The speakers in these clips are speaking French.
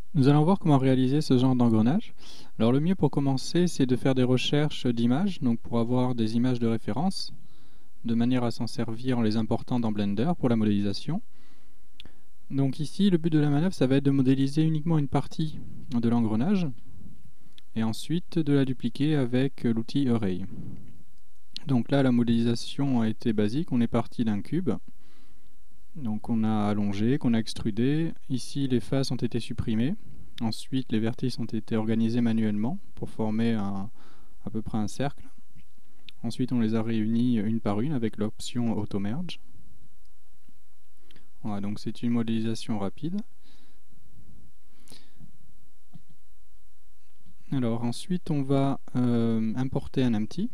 Nous allons voir comment réaliser ce genre d'engrenage. Alors le mieux pour commencer, c'est de faire des recherches d'images, donc pour avoir des images de référence, de manière à s'en servir en les important dans Blender pour la modélisation. Donc ici, le but de la manœuvre, ça va être de modéliser uniquement une partie de l'engrenage, et ensuite de la dupliquer avec l'outil Array. Donc là, la modélisation a été basique, on est parti d'un cube. Donc on a allongé, qu'on a extrudé. Ici, les faces ont été supprimées. Ensuite, les vertices ont été organisés manuellement pour former à peu près un cercle. Ensuite, on les a réunis une par une avec l'option Auto Merge. Voilà, donc c'est une modélisation rapide. Alors ensuite, on va importer un empty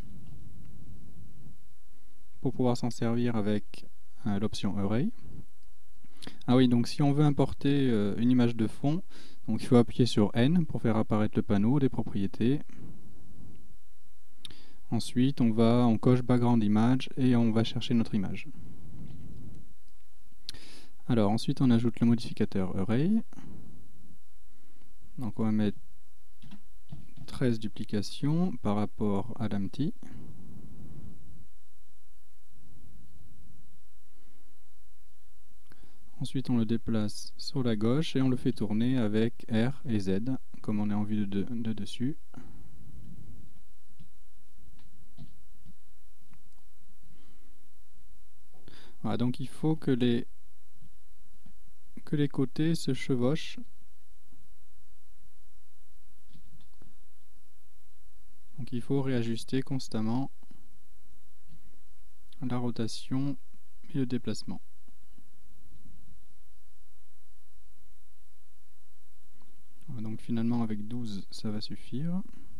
pour pouvoir s'en servir avec l'option Array. Ah oui, donc si on veut importer une image de fond, donc il faut appuyer sur N pour faire apparaître le panneau des propriétés. Ensuite, on coche Background Image et on va chercher notre image. Alors ensuite, on ajoute le modificateur Array. Donc on va mettre 13 duplications par rapport à l'empty. Ensuite, on le déplace sur la gauche et on le fait tourner avec R et Z, comme on est en vue de dessus. Voilà, donc il faut que les côtés se chevauchent. Donc il faut réajuster constamment la rotation et le déplacement. Donc finalement avec 12 ça va suffire.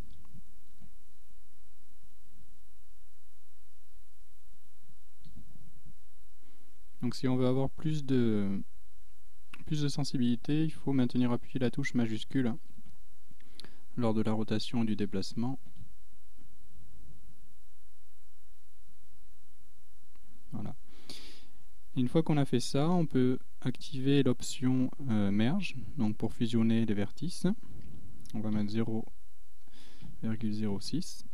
Donc si on veut avoir plus de sensibilité, il faut maintenir appuyé la touche majuscule lors de la rotation et du déplacement. Voilà. Une fois qu'on a fait ça, on peut activer l'option Merge, donc pour fusionner les vertices. On va mettre 0,06.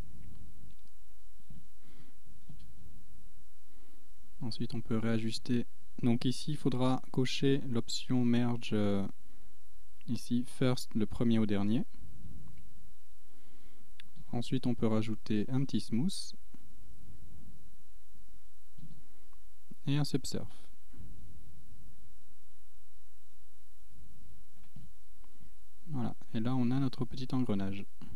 Ensuite, on peut réajuster. Donc ici, il faudra cocher l'option Merge, ici, First, le premier au dernier. Ensuite, on peut rajouter un petit Smooth et un Subsurf. Voilà, et là on a notre petit engrenage.